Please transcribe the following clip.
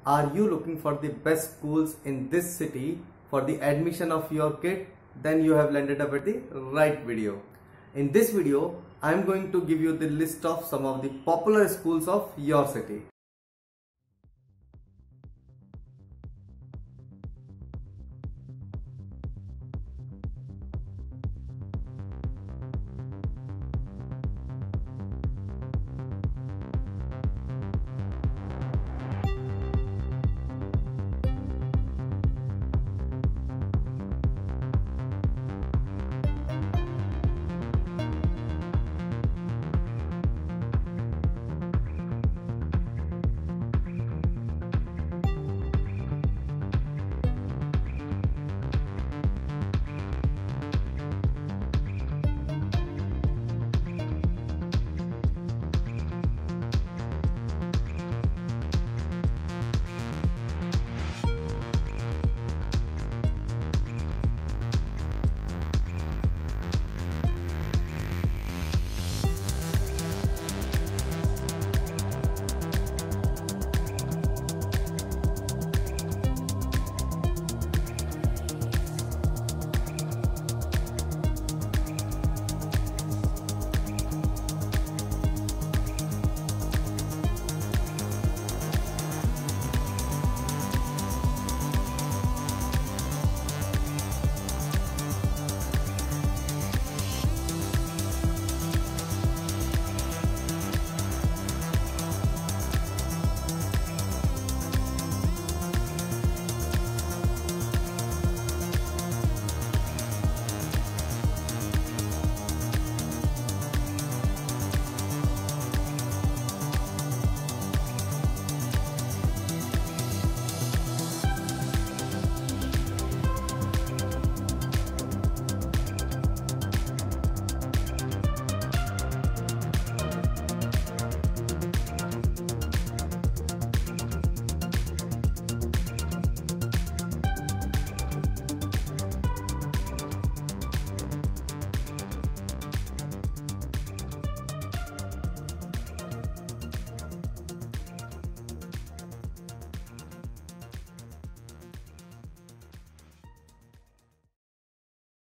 Are you looking for the best schools in this city for the admission of your kid? Then you have landed up at the right video. In this video, I am going to give you the list of some of the popular schools of your city.